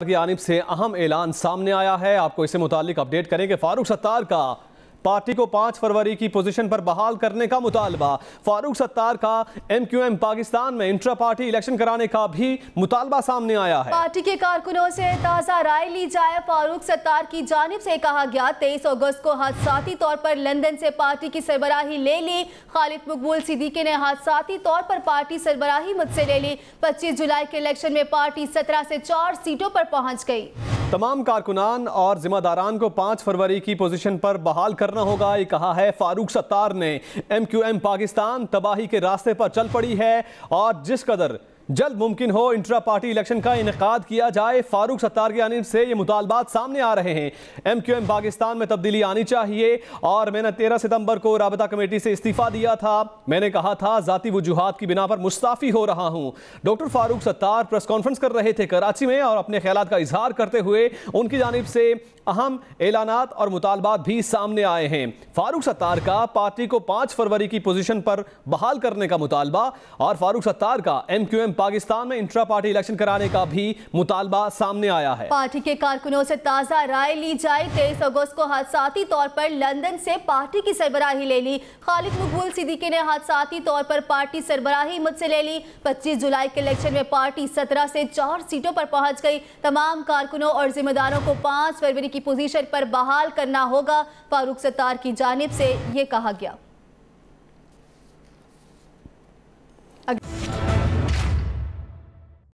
की जानिब से अहम ऐलान सामने आया है। आपको इससे मुतालिक अपडेट करेंगे। फारूक सत्तार का पार्टी को 5 फरवरी की पोजीशन पर बहाल करने का मुतालबा। फारूक सत्तार का MQM पाकिस्तान में इंट्रा पार्टी इलेक्शन कराने का भी मुतालबा सामने आया है। पार्टी के कारकुनों से ताज़ा राय ली जाए। फारूक सत्तार की जानिब से कहा गया 23 अगस्त को हादसाती तौर पर लंदन से पार्टी की सरबराही ले ली। खालिद मकबूल सिद्दीकी ने हादसाती तौर पर पार्टी सरबराही मुझसे ले ली। 25 जुलाई के इलेक्शन में पार्टी 17 से 4 सीटों पर पहुंच गई। तमाम कारकुनान और जिम्मेदारान को 5 फरवरी की पोजीशन पर बहाल करना होगा, ये कहा है फारूक सत्तार ने। MQM पाकिस्तान तबाही के रास्ते पर चल पड़ी है और जिस कदर जल्द मुमकिन हो इंट्रा पार्टी इलेक्शन का इनेकाद किया जाए। फारूक सत्तार की जानिब से ये मुतालबात सामने आ रहे हैं। MQM पाकिस्तान में तब्दीली आनी चाहिए और मैंने 13 सितंबर को राबिता कमेटी से इस्तीफा दिया था। मैंने कहा था ज़ाती वजूहात की बिना पर मुस्ताफ़ी हो रहा हूँ। Doctor Farooq Sattar press conference कर रहे थे कराची में और अपने ख्यालात का इजहार करते हुए उनकी जानिब से अहम ऐलानात और मुतालबात भी सामने आए हैं। फारूक सत्तार का पार्टी को 5 फरवरी की पोजीशन पर बहाल करने का मुतालबा और फारूक सत्तार का MQM पाकिस्तान में इंट्रा पार्टी इलेक्शन कराने का भी मुतालबा सामने आया है। पार्टी के कारकुनों से ताज़ा राय ली जाए। 23 अगस्त को हादसाती तौर पर लंदन से पार्टी की सरबराही ले ली। खालिद मकबूल सिद्दीकी ने हादसाती तौर पर पार्टी सरबराही मुझसे ले ली। 25 जुलाई के इलेक्शन में पार्टी 17 से 4 सीटों पर पहुंच गई। तमाम कारकुनों और जिम्मेदारों को 5 फरवरी की पोजीशन पर बहाल करना होगा। फारूक सत्तार की जानिब से ये कहा गया।